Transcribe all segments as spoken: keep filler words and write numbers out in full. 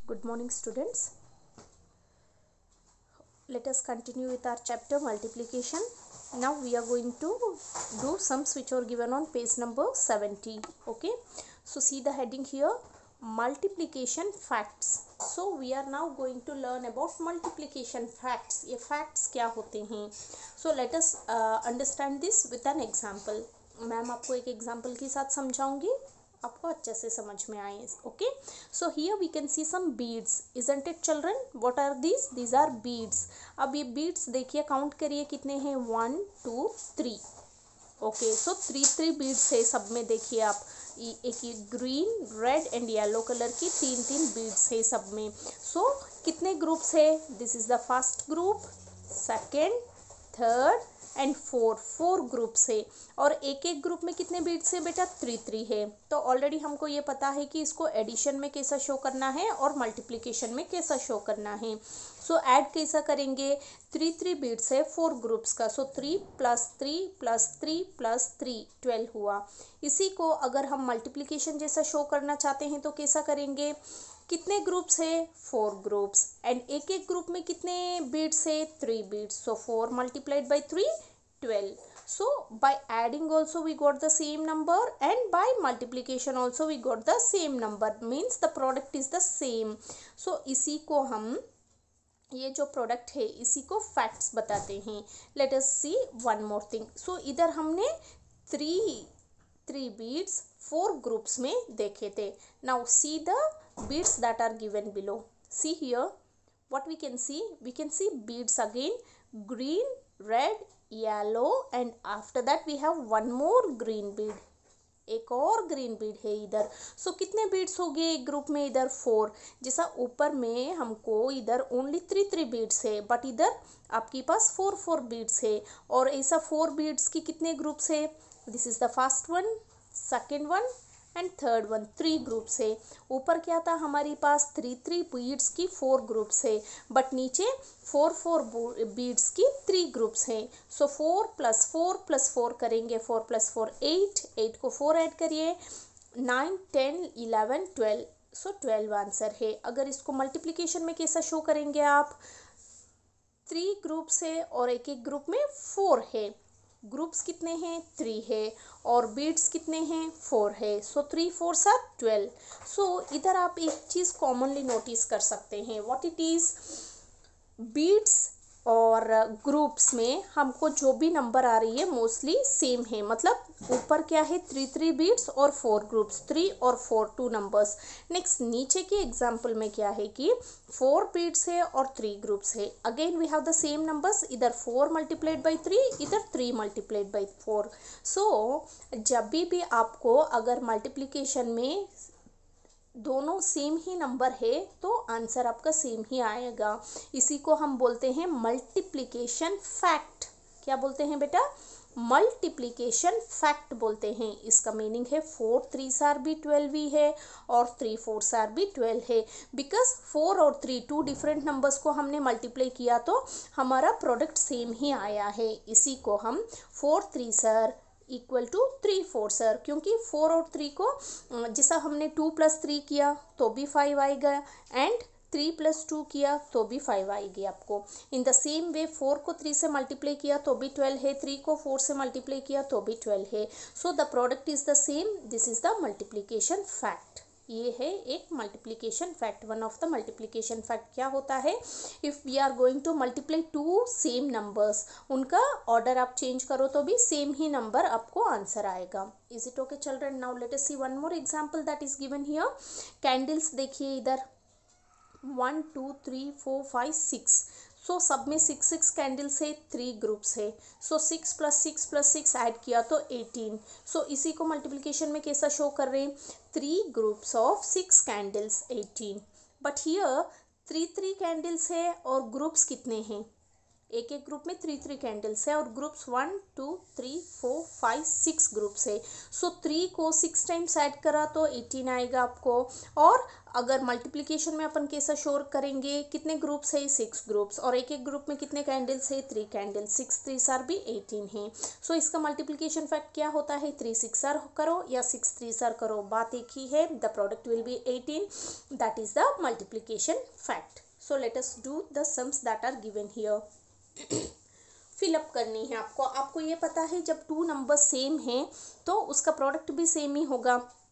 Good morning, students. Let us continue with our chapter multiplication. Now we are going to do sums which are given on page number seventy. Okay, so see the heading here, multiplication facts. So we are now going to learn about multiplication facts. ये facts क्या होते हैं? So let us uh, understand this with an example. Ma'am आपको एक example के साथ समझाऊंगी, आपको अच्छे से समझ में आए. Okay, so here we can see some beads, isn't it children? What are these? These are beads. अब ये बीड्स देखिए, काउंट करिए कितने हैं. One two three. Okay, so three three beads है सब में. देखिए आप, एक green, red and yellow colour की तीन तीन बीड्स है सब में. सो so, कितने ग्रुप्स है? This is the first group, second, third and four. Four groups है. और एक एक ग्रुप में कितने बीड्स है बेटा? थ्री थ्री है. तो ऑलरेडी हमको ये पता है कि इसको एडिशन में कैसा शो करना है और मल्टीप्लिकेशन में कैसा शो करना है. सो so, ऐड कैसा करेंगे? थ्री थ्री बीड्स है फोर ग्रुप्स का. So three plus three plus three plus three twelve हुआ. इसी को अगर हम मल्टीप्लिकेशन जैसा शो करना चाहते हैं तो कैसा करेंगे? कितने ग्रुप्स है? Four groups. एंड एक एक ग्रुप में कितने बीड्स है? Three beads. So four multiplied by three, twelve. So by adding also we got the same number, and by multiplication also we got the same number, means the product is the same. So इसी को हम, ये जो product है इसी को facts बताते हैं. Let us see one more thing. So इधर हमने three three beads four groups में देखे थे. Now see the beads that are given below. See here what we can see, we can see beads again, green, red, yellow, and after that we have one more green bead. एक और green Beed है इधर. सो so, कितने beads हो गए एक group में? इधर फोर. जैसा ऊपर में हमको इधर ओनली थ्री थ्री बीड्स है, बट इधर आपके पास फोर फोर बीड्स है. और ऐसा फोर बीड्स की कितने ग्रुप्स है? This is the first one, second one and third one. Three groups है. ऊपर क्या था हमारे पास? थ्री थ्री बीड्स की फोर ग्रुप्स है, बट नीचे फोर फोर बीड्स की थ्री ग्रुप्स हैं. So four plus four plus four करेंगे. Four plus four eight, eight को फोर ऐड करिए, nine, ten, eleven, twelve. So twelve answer है. अगर इसको मल्टीप्लिकेशन में कैसा शो करेंगे आप? थ्री ग्रुप्स है और एक एक ग्रुप में फोर है. ग्रुप्स कितने हैं? थ्री है. और बीड्स कितने हैं? फोर है. सो थ्री फोर सात ट्वेल्व. सो इधर आप एक चीज़ कॉमनली नोटिस कर सकते हैं. What it is? बीड्स और ग्रुप्स में हमको जो भी नंबर आ रही है मोस्टली सेम है. मतलब ऊपर क्या है? थ्री थ्री बीड्स और फोर ग्रुप्स, थ्री और फोर, टू नंबर्स. नेक्स्ट नीचे के एग्जाम्पल में क्या है कि फोर बीड्स है और थ्री ग्रुप्स है. Again we have the same numbers. इधर फोर मल्टीप्लाइड बाई थ्री, इधर three multiplied by four. So जब भी भी आपको अगर मल्टीप्लिकेशन में दोनों सेम ही नंबर है तो आंसर आपका सेम ही आएगा. इसी को हम बोलते हैं मल्टीप्लिकेशन फैक्ट. क्या बोलते हैं बेटा? मल्टीप्लिकेशन फैक्ट बोलते हैं. इसका मीनिंग है फोर थ्री सार भी ट्वेल्व ही है और थ्री फोर सार भी ट्वेल्व है. बिकॉज फोर और थ्री टू डिफरेंट नंबर्स को हमने मल्टीप्लाई किया तो हमारा प्रोडक्ट सेम ही आया है. इसी को हम four three are equal to three four sir, क्योंकि फोर और थ्री को जैसा हमने टू प्लस थ्री किया तो भी फाइव आएगा, एंड थ्री प्लस टू किया तो भी फाइव आएगी आपको. In the same way four को थ्री से मल्टीप्लाई किया तो भी ट्वेल्व है, थ्री को फोर से मल्टीप्लाई किया तो भी ट्वेल्व है. So the product is the same. This is the multiplication fact. ये है एक multiplication fact. One of the multiplication fact क्या होता है? If we are going to multiply two same numbers, उनका ऑर्डर आप चेंज करो तो भी सेम ही नंबर आपको आंसर आएगा. Is it okay children? Now let us see one more example that is given here. Candles देखिए इधर, one two three four five six. So सब में सिक्स सिक्स कैंडल्स है, थ्री ग्रुप्स है. So six plus six plus six add किया तो eighteen. सो इसी को मल्टीप्लिकेशन में कैसा शो कर रहे हैं? Three groups of six candles, eighteen. But here three three candles है और ग्रुप्स कितने हैं? एक एक ग्रुप में थ्री थ्री कैंडल्स है और groups one two three four five six groups है। सो थ्री को सिक्स टाइम्स ऐड करा तो एटीन आएगा आपको। और अगर मल्टीप्लिकेशन में अपन कैसा शोर करेंगे, कितने ग्रुप्स है, सिक्स ग्रुप्स, और एक एक ग्रुप में कितने कैंडल्स है, थ्री कैंडल्स, सिक्स थ्री सार भी एटीन है। सो इसका मल्टीप्लिकेशन फैक्ट क्या होता है, थ्री सिक्स सार करो या सिक्स थ्री सार करो, बात एक ही है, the product will be eighteen, that is the multiplication fact. So let us do the sums that are given here. Fill up करनी है आपको। आपको ये पता है जब टू नंबर सेम हैं तो उसका प्रोडक्ट भी सेम ही होगा।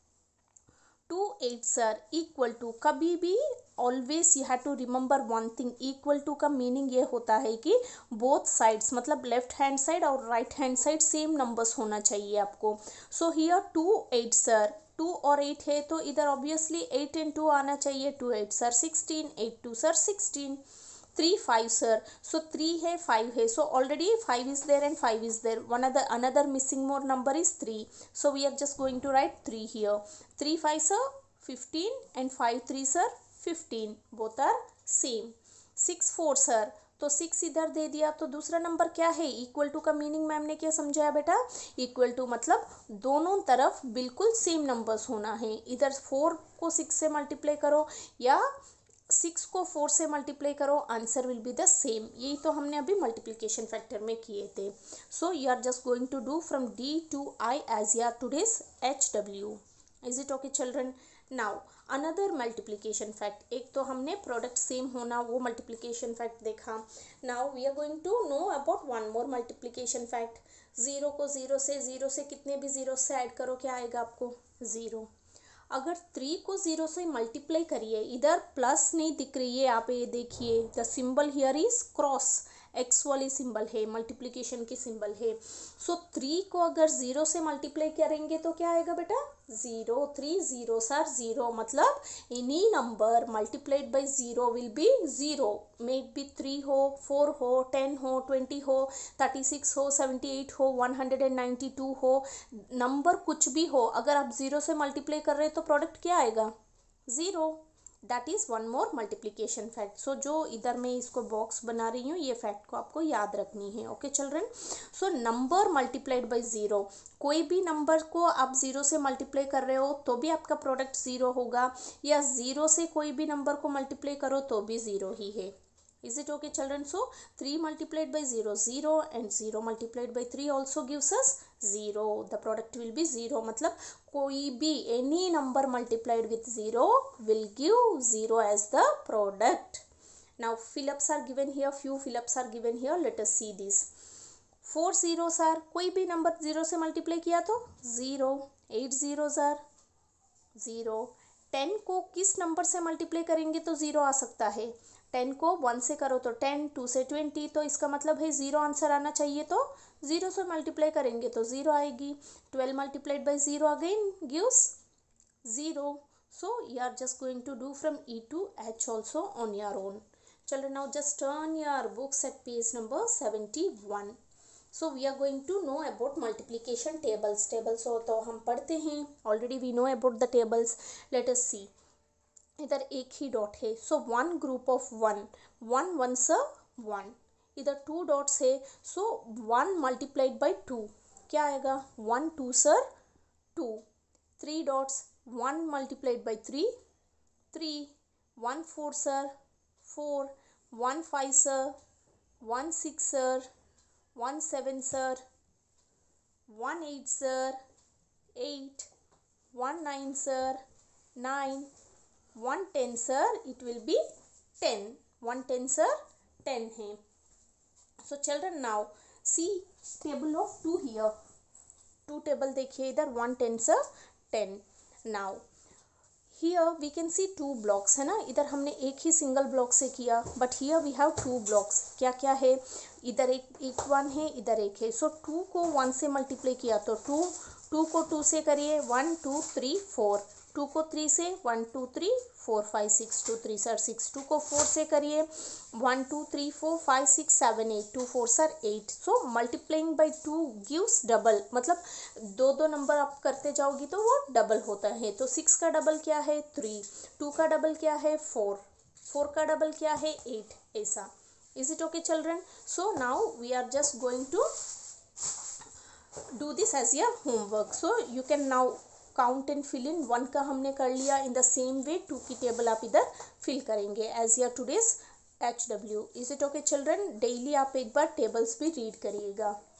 Two eights are equal to, कभी भी always you have to remember one thing, equal to का मीनिंग ये होता है कि बोथ साइड्स, मतलब लेफ्ट हैंड साइड और right hand side same numbers होना चाहिए आपको। So here two eights are, two और एट है तो इधर ऑब्वियसली एट एंड टू आना चाहिए, two eight are sixteen, eight two are sixteen, three five are, so three है फाइव है, so already five is there and five is there, one other another missing more number is three, so we are just going to write three here, three five sir fifteen and five three sir fifteen, both are same, six four sir, तो six इधर दे दिया तो दूसरा number क्या है, equal to का meaning ma'am ने क्या समझाया बेटा, इक्वल टू मतलब दोनों तरफ बिल्कुल सेम नंबर्स होना है, इधर फोर को सिक्स से मल्टीप्लाई करो या सिक्स को फोर से मल्टीप्लाई करो, answer will be the same. यही तो हमने अभी मल्टीप्लिकेशन फैक्टर में किए थे। So you are just going to do from D to I as your today's H W. Is it okay children? Now another multiplication fact, एक तो हमने प्रोडक्ट सेम होना वो मल्टीप्लिकेशन फैक्ट देखा। Now we are going to know about one more multiplication fact. Zero को zero से, zero से कितने भी ज़ीरो से ऐड करो, क्या आएगा आपको, ज़ीरो। अगर थ्री को ज़ीरो से मल्टीप्लाई करिए, इधर प्लस नहीं दिख रही है, आप ये देखिए the symbol here is cross, X वाली सिंबल है, मल्टीप्लिकेशन की सिंबल है। सो थ्री को अगर ज़ीरो से मल्टीप्लाई करेंगे तो क्या आएगा बेटा, zero, three zero are zero, मतलब any number multiplied by zero will be zero, may it be three हो, फोर हो, टेन हो, ट्वेंटी हो, थर्टी सिक्स हो, सेवेंटी एट हो, one hundred and ninety two हो, नंबर कुछ भी हो, अगर आप ज़ीरो से मल्टीप्लाई कर रहे हैं तो प्रोडक्ट क्या आएगा, zero. That is one more multiplication fact. So जो इधर मैं इसको बॉक्स बना रही हूँ, ये फैक्ट को आपको याद रखनी है। Okay children? So number multiplied by zero, कोई भी नंबर को आप ज़ीरो से मल्टीप्लाई कर रहे हो तो भी आपका प्रोडक्ट ज़ीरो होगा, या ज़ीरो से कोई भी नंबर को मल्टीप्लाई करो तो भी ज़ीरो ही है। Is it okay children? So three multiplied by zero, zero, and zero multiplied by three also gives us zero. The product will be zero. मतलब कोई भी any number multiplied with zero will give zero as the product. Now fill-ups are given here. Few fill-ups are given here. Let us see this. Four zeros are, कोई भी number zero से multiply किया तो zero, eight zeros are zero. Ten को किस number से multiply करेंगे तो ज़ीरो आ सकता है, टेन को वन से करो तो टेन, टू से ट्वेंटी, तो इसका मतलब है ज़ीरो आंसर आना चाहिए, तो ज़ीरो से मल्टीप्लाई करेंगे तो ज़ीरो आएगी। Twelve multiplied by zero again gives zero. So you are just going to do from E to H also on your own. चलो now just turn your books at page number seventy one. So we are going to know about multiplication tables. Tables हो तो हम पढ़ते हैं, already we know about the tables. Let us see, इधर एक ही dot है, so one group of one, one one स वन, इधर टू डॉट्स है, so one multiplied by two क्या आएगा, one two sir two, three dots, one multiplied by three three, one four sir four, one five sir one six sir one seven sir one eight sir eight, one nine sir nine, one ten sir it will be ten, one ten sir ten है। So children now see table of two here, two table देखिए इधर, one ten sir ten. Now here we can see two blocks, है ना, इधर हमने एक ही single block से किया, but here we have two blocks. क्या क्या है, इधर एक एक वन है, इधर एक है, सो टू को वन से मल्टीप्लाई किया तो टू, टू को टू से करिए, one two three four, two को थ्री से, one two three four five six, two three sir six, two को फोर से करिए, one two three four five six seven eight, two four sir eight. So multiplying by two gives double, मतलब दो दो number आप करते जाओगी तो वो डबल होता है। तो सिक्स का डबल क्या है, थ्री, टू का डबल क्या है, फोर, फोर का डबल क्या है, एट, ऐसा। Is it okay children? So now we are just going to do this as your homework. So you can now count and fill in. One का हमने कर लिया. In the same way two की table आप इधर fill करेंगे as your today's H W. Is it okay children? Daily आप एक बार टेबल्स भी रीड करिएगा.